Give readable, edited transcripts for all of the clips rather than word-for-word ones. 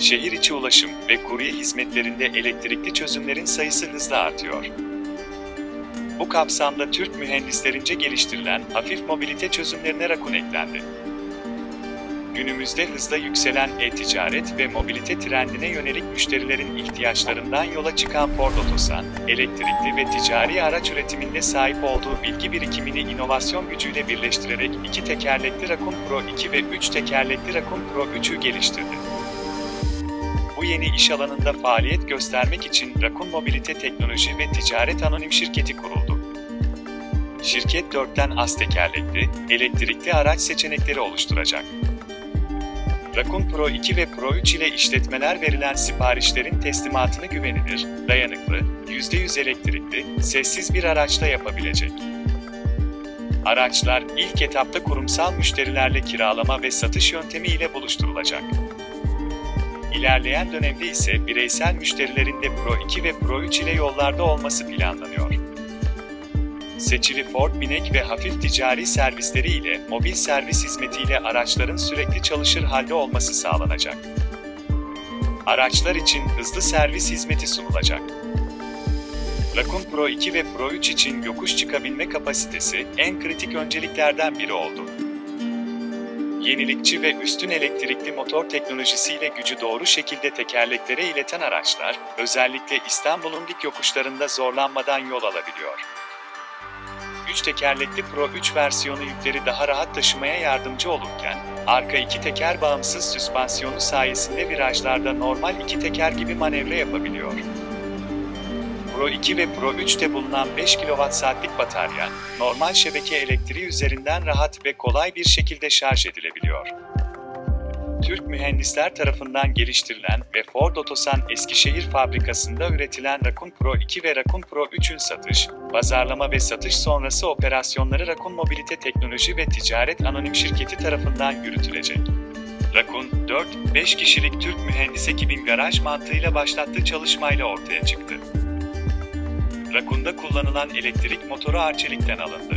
Şehir içi ulaşım ve kurye hizmetlerinde elektrikli çözümlerin sayısı hızla artıyor. Bu kapsamda Türk mühendislerince geliştirilen hafif mobilite çözümlerine Rakun eklendi. Günümüzde hızla yükselen e-ticaret ve mobilite trendine yönelik müşterilerin ihtiyaçlarından yola çıkan Ford Otosan, elektrikli ve ticari araç üretiminde sahip olduğu bilgi birikimini inovasyon gücüyle birleştirerek 2 tekerlekli Rakun Pro 2 ve 3 tekerlekli Rakun Pro 3'ü geliştirdi. Bu yeni iş alanında faaliyet göstermek için Rakun Mobilite Teknoloji ve Ticaret Anonim Şirketi kuruldu. Şirket 4'ten az tekerlekli, elektrikli araç seçenekleri oluşturacak. Rakun Pro 2 ve Pro 3 ile işletmeler verilen siparişlerin teslimatını güvenilir, dayanıklı, %100 elektrikli, sessiz bir araçla yapabilecek. Araçlar ilk etapta kurumsal müşterilerle kiralama ve satış yöntemi ile buluşturulacak. İlerleyen dönemde ise bireysel müşterilerin de Pro 2 ve Pro 3 ile yollarda olması planlanıyor. Seçili Ford binek ve hafif ticari servisleri ile mobil servis hizmetiyle araçların sürekli çalışır halde olması sağlanacak. Araçlar için hızlı servis hizmeti sunulacak. Rakun Pro 2 ve Pro 3 için yokuş çıkabilme kapasitesi en kritik önceliklerden biri oldu. Yenilikçi ve üstün elektrikli motor teknolojisiyle gücü doğru şekilde tekerleklere ileten araçlar, özellikle İstanbul'un dik yokuşlarında zorlanmadan yol alabiliyor. 3 tekerlekli Pro 3 versiyonu yükleri daha rahat taşımaya yardımcı olurken, arka 2 teker bağımsız süspansiyonu sayesinde virajlarda normal 2 teker gibi manevra yapabiliyor. Pro 2 ve Pro 3'te bulunan 5 kWh'lik batarya, normal şebeke elektriği üzerinden rahat ve kolay bir şekilde şarj edilebiliyor. Türk mühendisler tarafından geliştirilen ve Ford Otosan Eskişehir fabrikasında üretilen Rakun Pro 2 ve Rakun Pro 3'ün satış, pazarlama ve satış sonrası operasyonları Rakun Mobilite Teknoloji ve Ticaret Anonim Şirketi tarafından yürütülecek. Rakun, 4-5 kişilik Türk mühendis ekibin garaj mantığıyla başlattığı çalışmayla ortaya çıktı. Rakun'da kullanılan elektrik motoru Arçelik'ten alındı.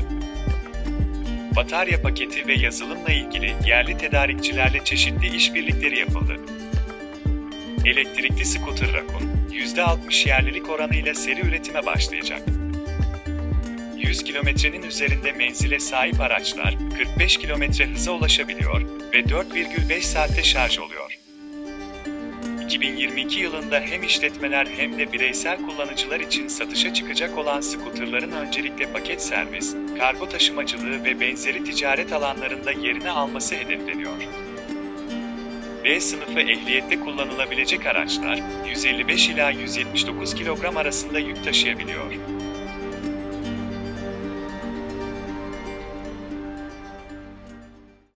Batarya paketi ve yazılımla ilgili yerli tedarikçilerle çeşitli işbirlikleri yapıldı. Elektrikli scooter Rakun, %60 yerlilik oranıyla seri üretime başlayacak. 100 kilometrenin üzerinde menzile sahip araçlar 45 kilometre hıza ulaşabiliyor ve 4,5 saatte şarj oluyor. 2022 yılında hem işletmeler hem de bireysel kullanıcılar için satışa çıkacak olan scooterların öncelikle paket servis, kargo taşımacılığı ve benzeri ticaret alanlarında yerini alması hedefleniyor. B sınıfı ehliyette kullanılabilecek araçlar, 155 ila 179 kilogram arasında yük taşıyabiliyor.